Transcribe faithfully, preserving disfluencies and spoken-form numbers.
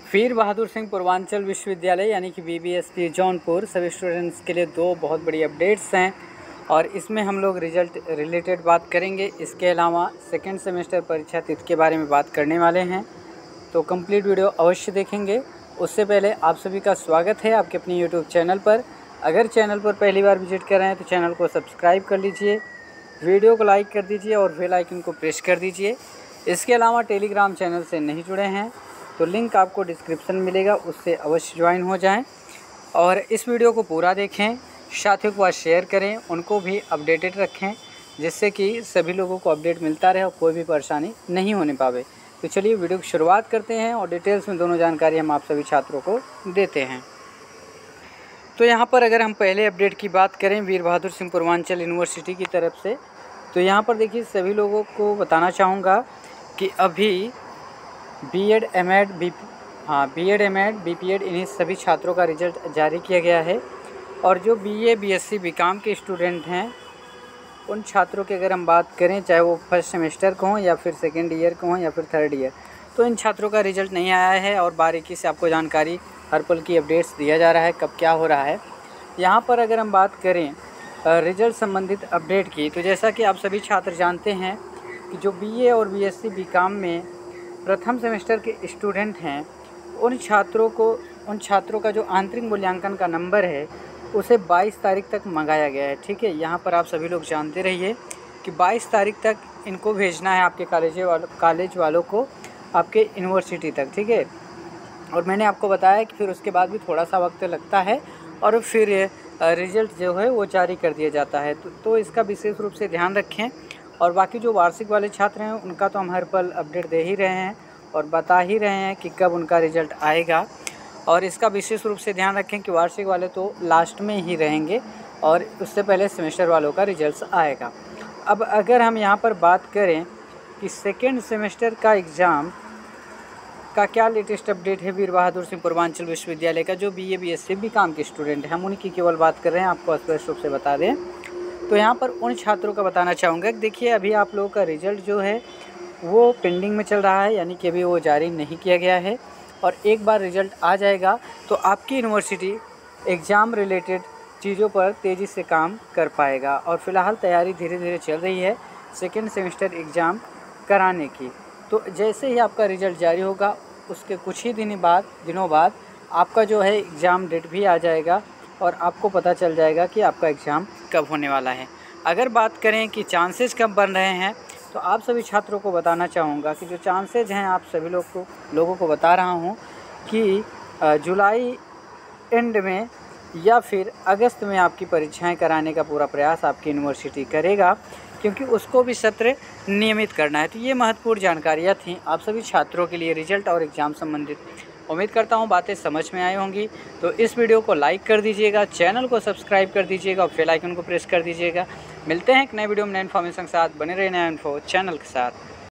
वीर बहादुर सिंह पूर्वांचल विश्वविद्यालय यानी कि V B S P Jaunpur सभी स्टूडेंट्स के लिए दो बहुत बड़ी अपडेट्स हैं और इसमें हम लोग रिजल्ट रिलेटेड बात करेंगे। इसके अलावा सेकेंड सेमेस्टर परीक्षा तिथि के बारे में बात करने वाले हैं, तो कंप्लीट वीडियो अवश्य देखेंगे। उससे पहले आप सभी का स्वागत है आपके अपने यूट्यूब चैनल पर। अगर चैनल पर पहली बार विजिट कर रहे हैं तो चैनल को सब्सक्राइब कर लीजिए, वीडियो को लाइक कर दीजिए और बेल आइकन को प्रेस कर दीजिए। इसके अलावा टेलीग्राम चैनल से नहीं जुड़े हैं तो लिंक आपको डिस्क्रिप्शन में मिलेगा, उससे अवश्य ज्वाइन हो जाएं और इस वीडियो को पूरा देखें, साथियों के पास शेयर करें, उनको भी अपडेटेड रखें जिससे कि सभी लोगों को अपडेट मिलता रहे और कोई भी परेशानी नहीं होने पावे। तो चलिए वीडियो की शुरुआत करते हैं और डिटेल्स में दोनों जानकारी हम आप सभी छात्रों को देते हैं। तो यहाँ पर अगर हम पहले अपडेट की बात करें वीर बहादुर सिंह पूर्वांचल यूनिवर्सिटी की तरफ से, तो यहाँ पर देखिए सभी लोगों को बताना चाहूँगा कि अभी बीएड एमएड बी हाँ बीएड एमएड बीपीएड इन्हीं सभी छात्रों का रिजल्ट जारी किया गया है और जो बीए बीएससी बीकॉम के स्टूडेंट हैं उन छात्रों की अगर हम बात करें, चाहे वो फर्स्ट सेमेस्टर को हों या फिर सेकेंड ईयर को हों या फिर थर्ड ईयर, तो इन छात्रों का रिजल्ट नहीं आया है और बारीकी से आपको जानकारी हर पल की अपडेट्स दिया जा रहा है कब क्या हो रहा है। यहाँ पर अगर हम बात करें रिजल्ट संबंधित अपडेट की, तो जैसा कि आप सभी छात्र जानते हैं कि जो बीए और बीएससी बीकॉम में प्रथम सेमेस्टर के स्टूडेंट हैं उन छात्रों को उन छात्रों का जो आंतरिक मूल्यांकन का नंबर है उसे बाईस तारीख तक मंगाया गया है। ठीक है, यहाँ पर आप सभी लोग जानते रहिए कि बाईस तारीख तक इनको भेजना है आपके कॉलेज वालों कॉलेज वालों को आपके यूनिवर्सिटी तक। ठीक है, और मैंने आपको बताया कि फिर उसके बाद भी थोड़ा सा वक्त लगता है और फिर रिज़ल्ट जो है वो जारी कर दिया जाता है। तो, तो इसका विशेष रूप से ध्यान रखें। और बाकी जो वार्षिक वाले छात्र हैं उनका तो हम हर पल अपडेट दे ही रहे हैं और बता ही रहे हैं कि कब उनका रिज़ल्ट आएगा, और इसका विशेष रूप से ध्यान रखें कि वार्षिक वाले तो लास्ट में ही रहेंगे और उससे पहले सेमेस्टर वालों का रिजल्ट आएगा। अब अगर हम यहाँ पर बात करें कि सेकेंड सेमेस्टर का एग्ज़ाम का क्या लेटेस्ट अपडेट है वीर बहादुर सिंह पूर्वांचल विश्वविद्यालय का जो बीए बीएससी बीकॉम के स्टूडेंट हैं, हम उनकी केवल बात कर रहे हैं, आपको स्पष्ट रूप से बता दें। तो यहाँ पर उन छात्रों का बताना चाहूँगा कि देखिए अभी आप लोगों का रिज़ल्ट जो है वो पेंडिंग में चल रहा है, यानी कि अभी वो जारी नहीं किया गया है और एक बार रिज़ल्ट आ जाएगा तो आपकी यूनिवर्सिटी एग्ज़ाम रिलेटेड चीज़ों पर तेज़ी से काम कर पाएगा। और फिलहाल तैयारी धीरे धीरे चल रही है सेकेंड सेमेस्टर एग्ज़ाम कराने की। तो जैसे ही आपका रिज़ल्ट जारी होगा उसके कुछ ही दिन बाद दिनों बाद आपका जो है एग्ज़ाम डेट भी आ जाएगा और आपको पता चल जाएगा कि आपका एग्ज़ाम कब होने वाला है। अगर बात करें कि चांसेस कब बन रहे हैं, तो आप सभी छात्रों को बताना चाहूँगा कि जो चांसेस हैं आप सभी लोग को लोगों को बता रहा हूँ कि जुलाई एंड में या फिर अगस्त में आपकी परीक्षाएं कराने का पूरा प्रयास आपकी यूनिवर्सिटी करेगा, क्योंकि उसको भी सत्र नियमित करना है। तो ये महत्वपूर्ण जानकारियाँ थीं आप सभी छात्रों के लिए रिजल्ट और एग्ज़ाम संबंधित। उम्मीद करता हूँ बातें समझ में आई होंगी। तो इस वीडियो को लाइक कर दीजिएगा, चैनल को सब्सक्राइब कर दीजिएगा और बेल आइकन को प्रेस कर दीजिएगा। मिलते हैं एक नए वीडियो में नए इन्फॉर्मेशन के साथ। बने रहे नया इन्फो चैनल के साथ।